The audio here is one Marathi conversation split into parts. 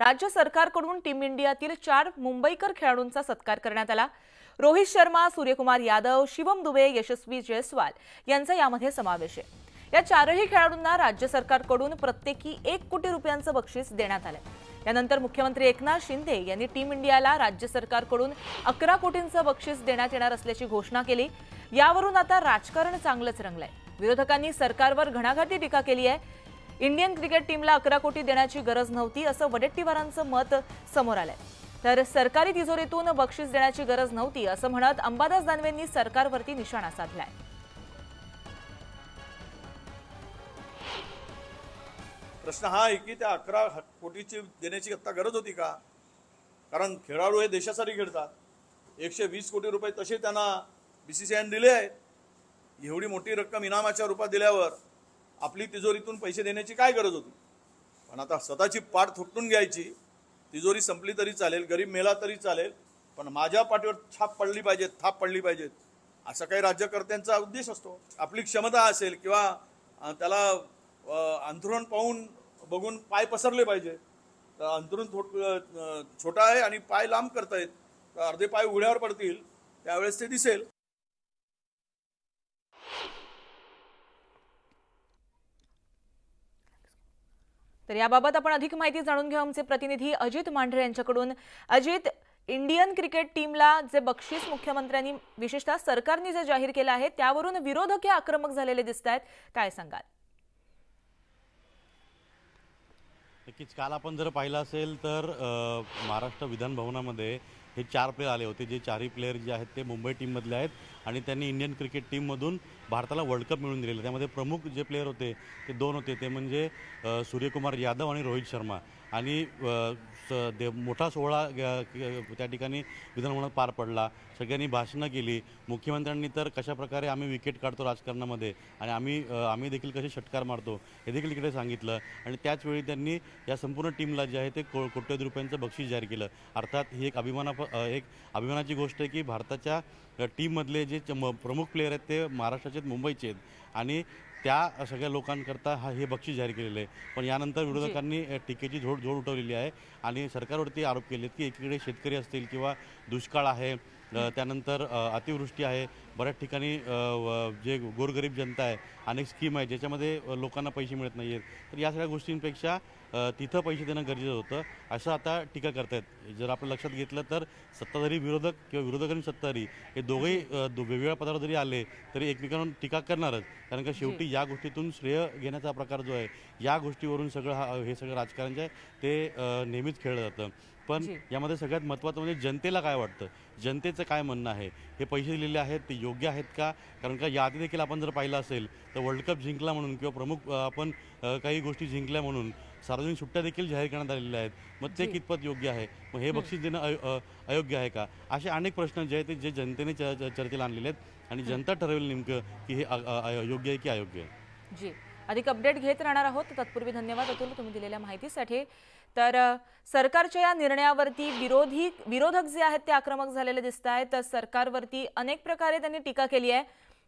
राज्य सरकारकडून टीम इंडियातील 4 मुंबईकर खेळाडूंचा सत्कार करण्यात आला। रोहित शर्मा, सूर्यकुमार यादव, शिवम दुबे, यशस्वी जयस्वाल यांचा यामध्ये समावेश आहे। या 4ही खेळाडूंना राज्य सरकारकडून प्रत्येकी 1 कोटी रुपयांचं बक्षीस देण्यात आलं। यानंतर मुख्यमंत्री एकनाथ शिंदे यांनी टीम इंडियाला राज्य सरकारकडून 11 कोटींचं बक्षीस देण्यात येणार असल्याची घोषणा केली। यावरून आता राजकारण चांगलंच रंगलंय। विरोधकांनी सरकारवर घणाघाती टीका केली आहे। इंडियन क्रिकेट टीमला 11 कोटी देण्याची गरज नव्हती असं वडेट्टीवारांचं मत समोर आलंय। तर सरकारी तिजोरीतून बक्षीस देण्याची गरज नव्हती असं म्हणत अंबादास दानवेंनी सरकारवरती निशाणा साधलाय। प्रश्न हा आहे की त्या 11 कोटीची देण्याची आता गरज होती का? कारण खेळाडू हे देशासाठी खेळतात। 120 कोटी रुपये तसे त्यांना बीसीसीआयने दिले आहेत। एवढी मोठी रक्कम इनामाच्या रूपात दिल्यावर आपली तिजोरीतून पैसे देण्याची काय गरज होती? पण आता स्वतःची पाठ थोपटून घ्यायची। तिजोरी संपली तरी चालेल, गरीब मेला तरी चालेल, पण माझ्या पाठीवर थाप पडली पाहिजे असा काही राज्यकर्त्यांचा उद्देश असतो। आपली क्षमता असेल किंवा त्याला अंथरुण पाहून बघून पाय पसरले पाहिजे। तर अंथरुण छोटा आहे आणि पाय लांब करतायत, तर अर्धे पाय उघड्यावर पडतील, त्यावेळेस ते दिसेल। तर याबाबत आपण अधिक माहिती जाणून घेऊ आमचे प्रतिनिधी अजित मांढरे यांच्याकडून। अजित, इंडियन क्रिकेट टीमला जे बक्षीस मुख्यमंत्र्यांनी विशेषतः सरकारने जे जाहीर केलं आहे त्यावरून विरोधक आक्रमक झालेले दिसतात, काय सांगाल? नक्कीच काल आपण जर पाहिलं असेल तर महाराष्ट्र विधान भवनामध्ये हे 4 प्लेयर आले होते, जे 4ही प्लेयर जे आहेत ते मुंबई टीममधले आहेत आणि त्यांनी इंडियन क्रिकेट टीममधून भारताला वर्ल्ड कप मिळवून दिलेलं। त्यामध्ये प्रमुख जे प्लेयर होते ते 2 होते, ते म्हणजे सूर्यकुमार यादव आणि रोहित शर्मा। आणि मोठा सोहळा त्या ठिकाणी विधानभवनात पार पडला। सगळ्यांनी भाषणं केली। मुख्यमंत्र्यांनी तर कशाप्रकारे आम्ही विकेट काढतो राजकारणामध्ये आणि आम्ही देखील कसे षटकार मारतो हे देखील इकडे सांगितलं। आणि त्याचवेळी त्यांनी या संपूर्ण टीमला जे आहे ते कोट्यवधी रुपयांचं बक्षीस जाहीर केलं। अर्थात ही एक अभिमानाची गोष्ट आहे की भारताच्या टीममधले जे प्रमुख प्लेयर आहेत ते महाराष्ट्राचे मुंबईचे आहेत आणि त्या सगळ्या लोकांकरता हे बक्षीस जाहीर केलेलं आहे। पण यानंतर विरोधकांनी टीकेची झोड उठवलेली आहे आणि सरकारवरती आरोप केलेत की एकीकडे शेतकरी असतील किंवा दुष्काळ आहे, त्यानंतर अतिवृष्टी आहे, बऱ्याच ठिकाणी जे गोरगरीब जनता आहे, अनेक स्कीम आहे ज्याच्यामध्ये लोकांना पैसे मिळत नाही आहेत। तर या सगळ्या गोष्टींपेक्षा तिथं पैसे देणं गरजेचं होतं असं आता टीका करतायत। जर आपण लक्षात घेतलं तर सत्ताधारी विरोधक किंवा विरोधक आणि सत्ताधारी हे दोघेही वेगवेगळ्या पदावर जरी आले तरी एकमेकांवर टीका करणारच, कारण का शेवटी या गोष्टीतून श्रेय घेण्याचा प्रकार जो आहे या गोष्टीवरून हे सगळं राजकारण जे आहे ते नेहमीच खेळलं जातं। पण यामध्ये सगळ्यात महत्त्वाचं म्हणजे जनतेला काय वाटतं, जनतेचं काय म्हणणं आहे, हे पैसे दिलेले आहेत ते योग्य आहेत का? कारण का याआधी देखील आपण जर पाहिलं असेल तर वर्ल्ड कप जिंकला म्हणून किंवा प्रमुख आपण काही गोष्टी जिंकल्या म्हणून सार्वजनिक सुट्ट्या देखील जाहीर करण्यात आलेल्या आहेत। मग ते कितपत योग्य आहे? मग हे बक्षीस देणं अयोग्य आहे का? असे अनेक प्रश्न जे आहेत ते जनतेने चर्चेला आणलेले आहेत आणि जनता ठरवेल नेमकं की हे योग्य आहे की अयोग्य आहे। जी, अधिक अपडेट घेत राहणार आहोत। तत्पूर्वी धन्यवाद अतुल तुम्ही दिलेल्या माहितीसाठी। तर सरकारच्या या निर्णयावरती विरोधक जे आहेत ते आक्रमक झालेले दिसत आहेत। तर सरकारवरती अनेक प्रकारे त्यांनी टीका केली आहे।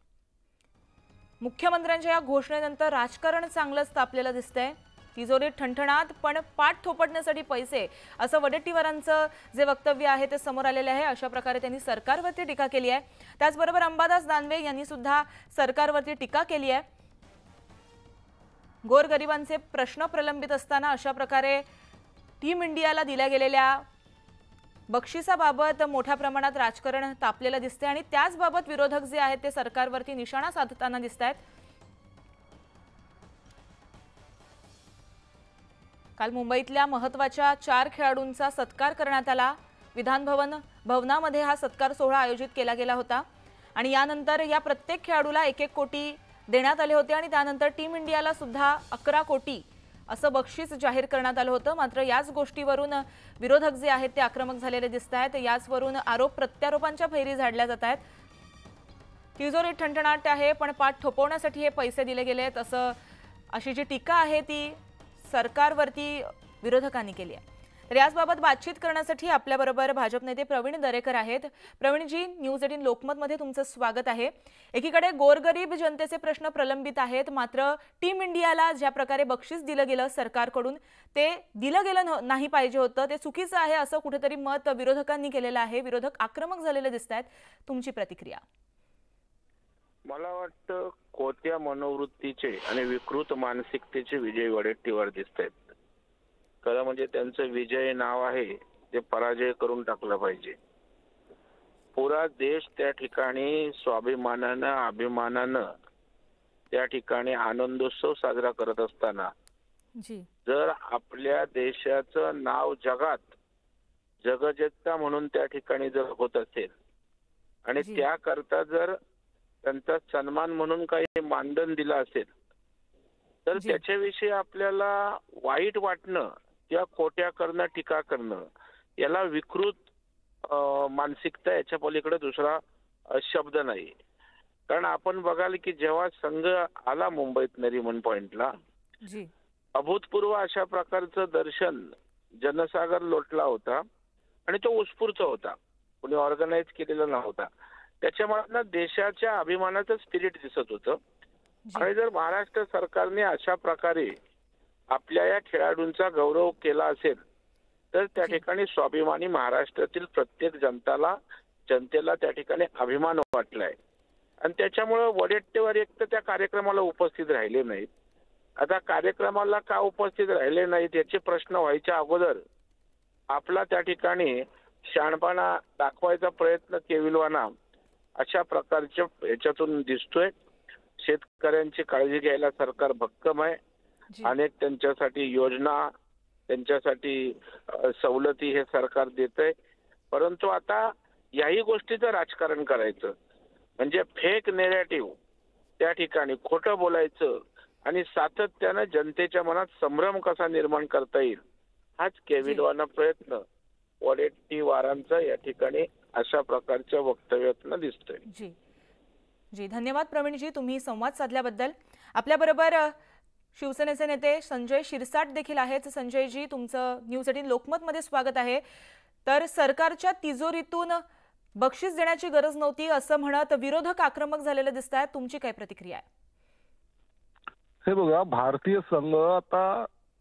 मुख्यमंत्र्यांच्या या घोषणेनंतर राजकारण चांगलंच तापलेलं दिसतंय। तिजोरी ठणठणात पण पाठ थोपटण्यासाठी पैसे असं वडेट्टीवारांचं जे वक्तव्य आहे ते समोर आलेले आहे। अशा प्रकारे त्यांनी सरकारवरती टीका केली आहे। त्याचबरोबर अंबादास दानवे यांनी सुद्धा सरकारवरती टीका केली आहे। गोरगरिबांचे प्रश्न प्रलंबित असताना अशा प्रकारे टीम इंडियाला दिल्या गेलेल्या बक्षिसाबाबत मोठ्या प्रमाणात राजकारण तापलेलं दिसते आणि त्याचबाबत विरोधक जे आहेत ते सरकारवरती निशाणा साधताना दिसत आहेत। काल मुंबईतल्या महत्त्वाच्या 4 खेळाडूंचा सत्कार करण्यात आला। विधान भवनामध्ये हा सत्कार सोहळा आयोजित केला गेला होता आणि यानंतर या प्रत्येक खेळाडूला 1-1 कोटी देण्यात आले होते आणि त्यानंतर टीम इंडियाला सुद्धा 11 कोटी असं बक्षीस जाहीर करण्यात आलं होतं। मात्र याच गोष्टीवरून विरोधक जे आहेत ते आक्रमक झालेले दिसत आहेत। याचवरून आरोप प्रत्यारोपांच्या फैरी झाडल्या जात आहेत। तिजोरी ठणठणाट आहे पण पाठ थोपवण्यासाठी हे पैसे दिले गेले आहेत अशी जी टीका आहे ती सरकारवरती विरोधकांनी केली आहे। तर याचबाबत बातचीत करण्यासाठी आपल्याबरोबर भाजप नेते प्रवीण दरेकर आहेत. प्रवीणजी, न्यूज 18 लोकमतमध्ये तुमचं स्वागत आहे. एकीकडे गोरगरीब जनतेचे प्रश्न प्रलंबित आहेत, मात्र टीम इंडियाला ज्या प्रकारे बक्षीस दिलं गेलं सरकारकडून ते दिलं गेलं नाही पाहिजे होतं, ते चुकीचं आहे असं कुठेतरी मत विरोधकांनी केलेलं आहे. विरोधक आक्रमक झालेले दिसत आहेत. तुमची प्रतिक्रिया? मला वाटतं कोत्या मनोवृत्तीचे आणि विकृत मानसिकतेचे विजय वडेट्टीवार दिसत आहेत. खरं म्हणजे त्यांचं विजय नाव आहे ते पराजय करून टाकलं पाहिजे. पुरा देश त्या ठिकाणी स्वाभिमानानं अभिमानानं त्या ठिकाणी आनंदोत्सव साजरा करत असताना जर आपल्या देशाचं नाव जगात जगज्जेता म्हणून त्या ठिकाणी जर होत असेल आणि त्याकरता जर त्यांचा सन्मान म्हणून काही मानधन दिलं असेल तर त्याच्याविषयी आपल्याला वाईट वाटणं किंवा खोट्या करणं, टीका करणं याला विकृत मानसिकता याच्या पलीकडे दुसरा शब्द नाही. कारण आपण बघाल की जेव्हा संघ आला मुंबईत नरिमन पॉइंटला अभूतपूर्व अशा प्रकारचं दर्शन जनसागर लोटला होता आणि तो उत्स्फूर्त होता, कोणी ऑर्गनाईज केलेला नव्हता. त्याच्यामधनं देशाच्या अभिमानाचं स्पिरिट दिसत होतं. आणि जर महाराष्ट्र सरकारने अशा प्रकारे आपल्या या खेळाडूंचा गौरव केला असेल तर त्या ठिकाणी स्वाभिमानी महाराष्ट्रातील प्रत्येक जनतेला त्या ठिकाणी अभिमान वाटलाय. आणि त्याच्यामुळे वडेट्टीवार एक तर त्या कार्यक्रमाला उपस्थित राहिले नाहीत. आता कार्यक्रमाला का उपस्थित राहिले नाहीत याचे प्रश्न व्हायच्या अगोदर आपला त्या ठिकाणी शहाणपणा दाखवायचा प्रयत्न केविलवाना अशा प्रकारच्या याच्यातून दिसतोय. शेतकऱ्यांची काळजी घ्यायला सरकार भक्कम आहे. अनेक त्यांच्यासाठी योजना, त्यांच्यासाठी सवलती हे सरकार देतंय. परंतु आता याही गोष्टीचं राजकारण करायचं म्हणजे फेक नेरेटिव्ह त्या ठिकाणी खोटं बोलायचं आणि सातत्यानं जनतेच्या मनात संभ्रम कसा निर्माण करता येईल हाच केविलवाना प्रयत्न वडेट्टीवारांचा या ठिकाणी अशा प्रकारच्या वक्तव्यातनं दिसतोय. जी धन्यवाद प्रवीणजी, तुम्ही संवाद साधल्याबद्दल. आपल्याबरोबर शिवसेनेचे नेते संजय शिरसाट देखील आहेत. संजयजी, तुमचं न्यूज 18 लोकमतमध्ये स्वागत आहे. तर सरकारच्या तिजोरीतून बक्षीस देण्याची गरज नव्हती असं म्हणत विरोधक आक्रमक झालेले दिसत आहेत. तुमची काय प्रतिक्रिया आहे? हे बघा, भारतीय संघ आता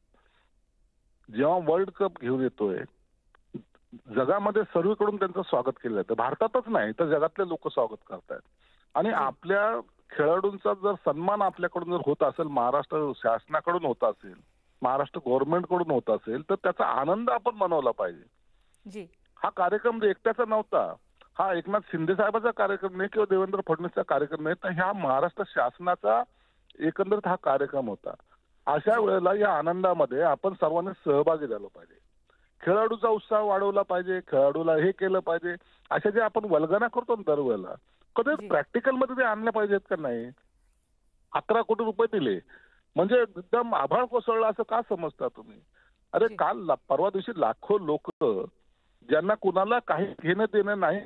जेव्हा वर्ल्ड कप घेऊन येतोय जगामध्ये सर्वीकडून त्यांचं स्वागत केलं जातं. भारतातच नाही तर जगातले लोक स्वागत करतायत. आणि आपल्या खेळाडूंचा जर सन्मान आपल्याकडून जर होत असेल, महाराष्ट्र शासनाकडून होत असेल, महाराष्ट्र गव्हर्नमेंटकडून होत असेल तर त्याचा आनंद आपण मनवला पाहिजे. हा कार्यक्रम एकट्याचा नव्हता, हा एकनाथ शिंदे साहेबांचा कार्यक्रम नाही किंवा देवेंद्र फडणवीसचा कार्यक्रम नाही, तर ह्या महाराष्ट्र शासनाचा एकंदरीत हा कार्यक्रम होता. अशा वेळेला या आनंदामध्ये आपण सर्वांनी सहभागी झालो पाहिजे. खेळाडूचा उत्साह वाढवला पाहिजे, खेळाडूला हे केलं पाहिजे. अशा जे आपण वल्गना करतो दरवेळेला कधी प्रॅक्टिकल मध्ये ते आणले पाहिजेत का नाही? 11 कोटी रुपये दिले म्हणजे एकदम आभाळ कोसळला असं का समजता तुम्ही? अरे काल परवा दिवशी लाखो लोक ज्यांना कुणाला काही घेणं देणं नाही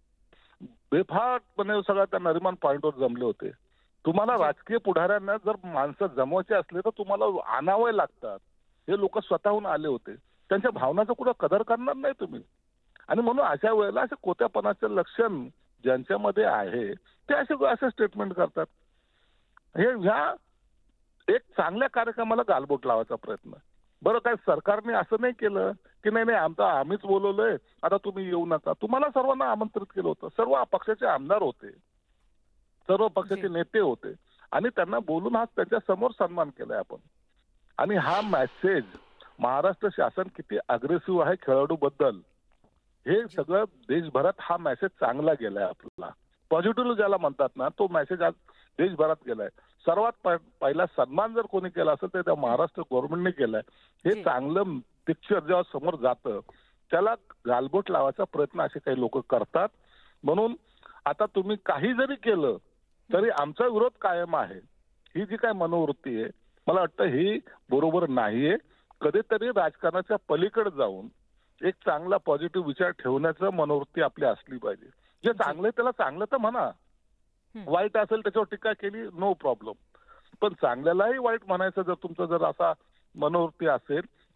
बेफाटपणे सगळं त्या नरिमन पॉइंटवर जमले होते. तुम्हाला राजकीय पुढाऱ्यांना जर माणसं जमवायचे असले तर तुम्हाला आणावे लागतात. हे लोक स्वतःहून आले होते. त्यांच्या भावनाचं कुठं कदर करणार नाही तुम्ही. आणि म्हणून अशा वेळेला असे कोत्यापणाचं लक्षण ज्यांच्यामध्ये आहे ते असे स्टेटमेंट करतात. हे ह्या एक चांगल्या कार्यक्रमाला गालबोट लावायचा प्रयत्न. बरं, काय सरकारने असं नाही केलं की नाही आम्हीच बोलवलंय आता तुम्ही येऊ नका. तुम्हाला सर्वांना आमंत्रित केलं होतं. सर्व पक्षाचे आमदार होते, सर्व पक्षाचे नेते होते आणि त्यांना बोलून हा त्याच्या समोर सन्मान केलाय आपण. आणि हा मेसेज महाराष्ट्र शासन किती अग्रेसिव्ह आहे खेळाडू बद्दल हे सगळं देशभरात हा मेसेज चांगला गेलाय. आपला पॉझिटिव्ह ज्याला म्हणतात ना तो मेसेज आज देशभरात गेलाय. सर्वात पहिला सन्मान जर कोणी केला असेल तर त्या महाराष्ट्र गव्हर्नमेंटने केलाय. हे चांगलं पिक्चर जेव्हा समोर जातं त्याला गालबोट लावायचा प्रयत्न असे काही लोक करतात. म्हणून आता तुम्ही काही जरी केलं तरी आमचा विरोध कायम आहे. ही जी काय मनोवृत्ती आहे मला वाटतं ही बरोबर नाहीये. कधीतरी राजकारणाच्या पलीकडे जाऊन एक चांगला पॉझिटिव्ह विचार ठेवण्याचं मनोवृत्ती आपली असली पाहिजे. जे चांगलं आहे त्याला चांगलं तर म्हणा, वाईट असेल त्याच्यावर टीका केली नो प्रॉब्लेम, पण चांगल्यालाही वाईट म्हणायचं जर तुमचं जर असा मनोवृत्ती असेल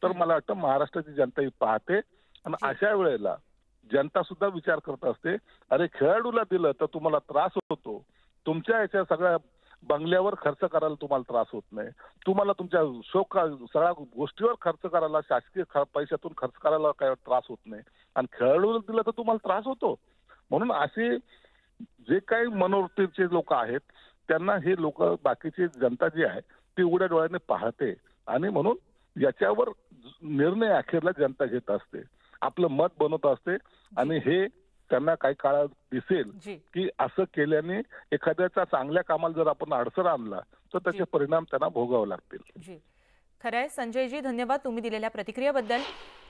तर मला वाटतं महाराष्ट्राची जनता ही पाहते आणि अशा वेळेला जनता सुद्धा विचार करत असते, अरे खेळाडूला दिलं तर तुम्हाला त्रास होतो, तुमच्या याच्या सगळ्या बंगल्यावर खर्च करायला तुम्हाला त्रास होत नाही, तुम्हाला तुमच्या सगळ्या गोष्टीवर खर्च करायला शासकीय पैशातून खर्च करायला काय त्रास होत नाही, आणि खेळाडूला दिलं तर तुम्हाला त्रास होतो. म्हणून असे जे काही मनोवृत्तीचे लोक आहेत त्यांना हे लोक, बाकीची जनता जी आहे ती उघड्या डोळ्याने पाहते, आणि म्हणून याच्यावर निर्णय अखेरला जनता घेत असते, आपलं मत बनवत असते. आणि हे त्यांना काही काळात दिसेल की असं केल्याने एखाद्याच्या चांगल्या कामाला जर आपण अडसर आणला तर त्याचे परिणाम त्यांना भोगावे लागतील. खरंय संजयजी, धन्यवाद तुम्ही दिलेल्या प्रतिक्रियेबद्दल.